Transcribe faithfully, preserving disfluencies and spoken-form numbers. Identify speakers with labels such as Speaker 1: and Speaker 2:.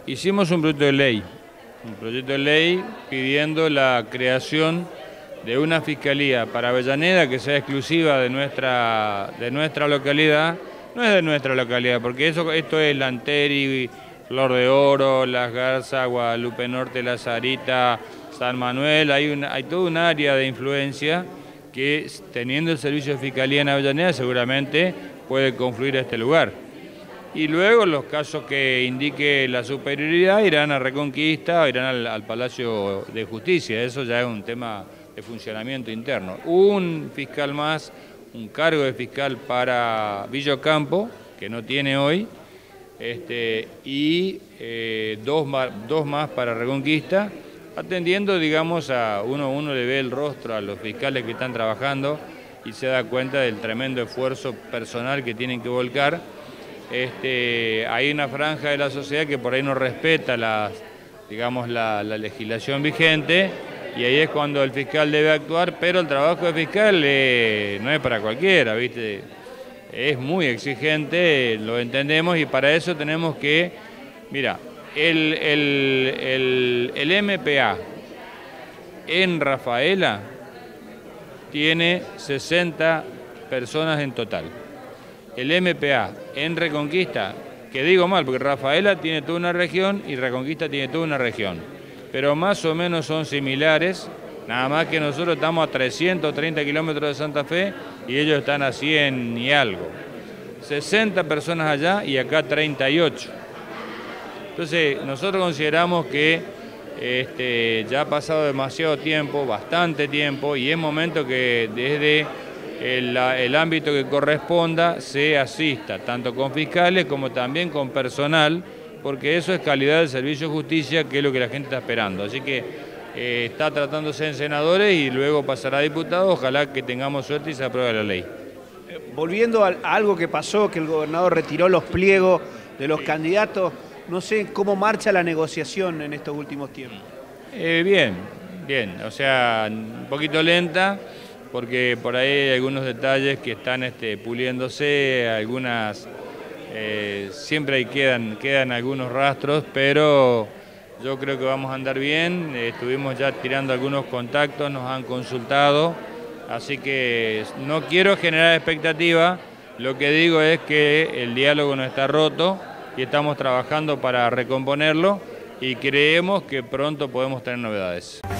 Speaker 1: Hicimos un proyecto de ley, un proyecto de ley pidiendo la creación de una fiscalía para Avellaneda que sea exclusiva de nuestra, de nuestra localidad. No es de nuestra localidad, porque eso, esto es Lanteri, Flor de Oro, Las Garzas, Guadalupe Norte, La Sarita, San Manuel. Hay, una, hay todo un área de influencia que, teniendo el servicio de fiscalía en Avellaneda, seguramente puede confluir a este lugar. Y luego los casos que indique la superioridad irán a Reconquista o irán al, al Palacio de Justicia. Eso ya es un tema de funcionamiento interno. Un fiscal más, un cargo de fiscal para Villa Ocampo, que no tiene hoy, este, y eh, dos, más, dos más para Reconquista, atendiendo, digamos, a uno, uno le ve el rostro a los fiscales que están trabajando y se da cuenta del tremendo esfuerzo personal que tienen que volcar. Este, hay una franja de la sociedad que por ahí no respeta la, digamos, la, la legislación vigente, y ahí es cuando el fiscal debe actuar, pero el trabajo de fiscal eh, no es para cualquiera, ¿viste? Es muy exigente, lo entendemos, y para eso tenemos que, mira, el, el, el, el M P A en Rafaela tiene sesenta personas en total. El M P A en Reconquista, que digo mal, porque Rafaela tiene toda una región y Reconquista tiene toda una región, pero más o menos son similares, nada más que nosotros estamos a trescientos treinta kilómetros de Santa Fe y ellos están a cien y algo. sesenta personas allá y acá treinta y ocho. Entonces, nosotros consideramos que este, ya ha pasado demasiado tiempo, bastante tiempo, y es momento que desde El, el ámbito que corresponda se asista, tanto con fiscales como también con personal, porque eso es calidad del servicio de justicia, que es lo que la gente está esperando. Así que eh, está tratándose en senadores y luego pasará a diputados, ojalá que tengamos suerte y se apruebe la ley.
Speaker 2: Volviendo a algo que pasó, que el gobernador retiró los pliegos de los candidatos, no sé cómo marcha la negociación en estos últimos tiempos.
Speaker 1: Eh, bien, bien, o sea, un poquito lenta, porque por ahí hay algunos detalles que están este, puliéndose, algunas, eh, siempre ahí quedan, quedan algunos rastros, pero yo creo que vamos a andar bien. Eh, estuvimos ya tirando algunos contactos, nos han consultado, así que no quiero generar expectativa, lo que digo es que el diálogo no está roto y estamos trabajando para recomponerlo y creemos que pronto podemos tener novedades.